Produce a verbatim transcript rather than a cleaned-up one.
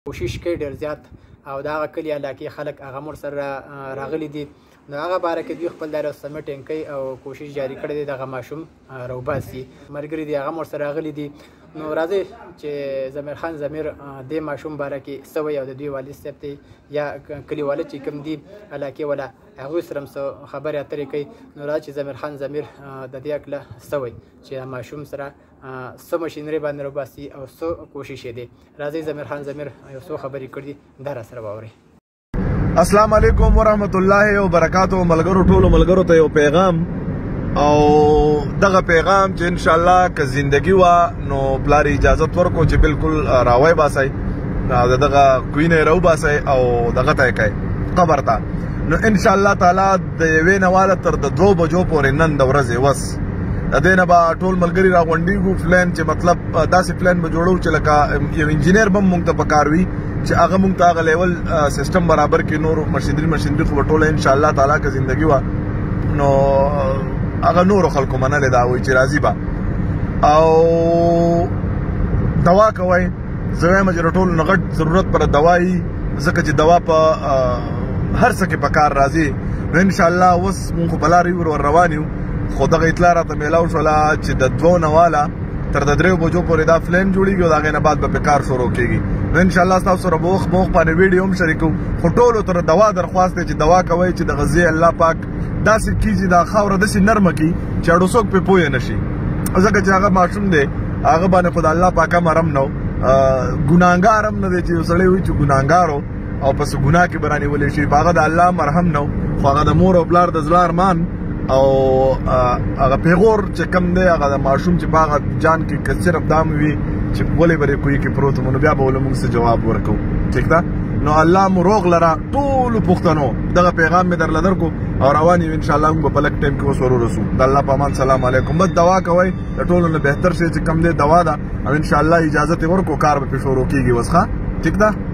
کوشش کوي ډېر زیات او د هغه کلي علاقې خلک هغه مور سره راغلي دي نو هغه باره کې دوی خپل دا سمیټینګ کوي او کوشش جاري کړی دی دغه ماشوم راوباسي ملګري دي هغه مور سره راغلي دي نو راځئ چې ضمیر خان ضمیر دې ماشوم باره کې څه وایي او د دوی والد صاحب ته یا کلیواله چې کوم دي علاقې والا هغوی سره هم څه خبرې اترې کوي نو راځئ چې ضمیر خان ضمیر د دې هکله څه وایي چې ماشوم سره څه مشینري باندې راوباسي او څه کوشش یې دی راځئ ضمیر خان ضمیر یو څو خبرې کړي دا را سره واورئ. السلام علیکم ورحمت الله وبرکاتو. ملګرو ټولو ملګرو ته یو پیغام او دغه پیغام چې ان شاء الله که زندگی وا نو پلار اجازه ورکو چې بالکل راوي باسي دغه کوینه راو باسي او دغه ته کوي قبر ته نو ان شاء الله تعالی د یوې نواله تر د دوه بجو پورې نن د ورځې وس د دې نه به ټول ملګري راغونډېږو پلان چې مطلب داسې پلان به جوړو چې لکه یو انجینیر به مونږ ته پکار وي چې هغه مونږ ته هغه لیول سیستم برابر کړي نور مشینري مشینري خو به ټوله ان شاء الله تعالی که زندگی وه نو هغه نورو خلکو منلې دا وایي چې راضي به او دوا کوئ زه وایم چې د ټولو نه غټ ضرورت پر دوا یي ځکه چې دوا په هر څه کې په کار راځي نو ان شاء الله اوس مونږ خو په لارې ور روان یو خو دغه اطلاع راته میلاو شوله چې د دوو نه واله تر د دریو بجو پورې دا فلین جوړیږي او د هغې نه بعد به پې کار شروع کېږي نو انشاءالله ستاسو سره به وخت په وخت باندې ویډیو هم شریکو خو ټولو ته دوا درخواست دی چې دوا کوئ چې د غذې الله پاک داسې کیږي دا خاوره داسې نرمه کړي چې اړو څوک پې پوه نه شي ځکه چې هغه ماشوم دی هغه باندې خو د الله پاک هم رحم نه ګناهګار هم نه دی چې یو سړی وایي چې ګناهګار او پس ګناه کې به رانیولی شي په هغه د الله مرحم نه خو هغه د مور او پلار د زړه ارمان او هغه پیغور چې کم دی هغه د ماشوم چې په هغه جان کې که صرف دا م وي چې ولې به کوی کې پروت نو بیا به ولې موږ څه جواب ورکو ټیک ده نو الله مو روغ لره ټولو پښتنو دغه پیغام مې درله درکو او روان یو انشاءالله موږ به په لږ ټایم کې اوس ورورسو د الله په امان سلام علیکم بس دوا کوئ د ټولو نه بهتر شی چې کم دی دوا ده او انشاءالله اجازت یې ورکو کار به پې شروع کېږي اوس ښه ټیک ده.